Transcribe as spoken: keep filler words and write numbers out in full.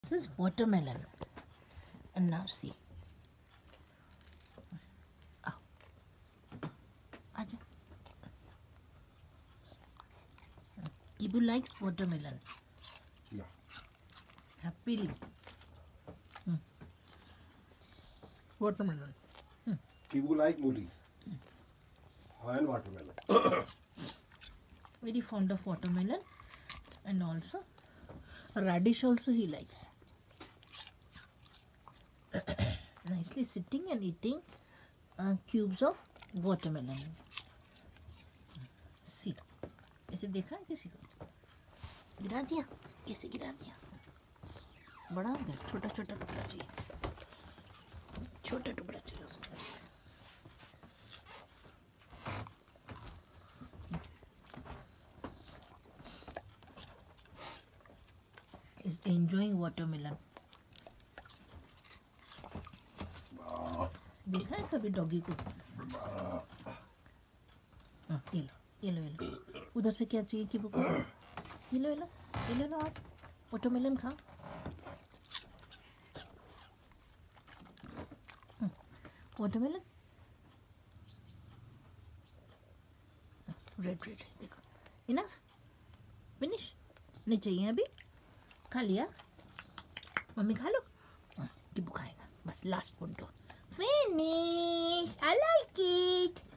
This is watermelon. And now see. Oh. Kibu likes watermelon. Yeah. Happily. Hmm. Watermelon. Hmm. Kibu like moody. And watermelon. Very fond of watermelon. And also radish also he likes. Nicely sitting and eating uh, cubes of watermelon. See, ऐसे देखा है किसी को? गिरा दिया? कैसे गिरा दिया? बड़ा हो गया, छोटा छोटा टुकड़ा चाहिए, छोटा टुकड़ा चाहिए उसको. Is enjoying watermelon. देखा है कभी डॉगी को? हाँ, ये लो, ये लो, ये लो. उधर से क्या चाहिए किबू को? ये लो, ये लो, ये ले लो आप. वाटरमेलन खा. वाटरमेलन. रेड रेड देखो. इनफ? फिनिश? नहीं चाहिए अभी? खा लिया? मम्मी खा लो. किबू खाएगा. बस लास्ट पुंटो. Finish! I like it!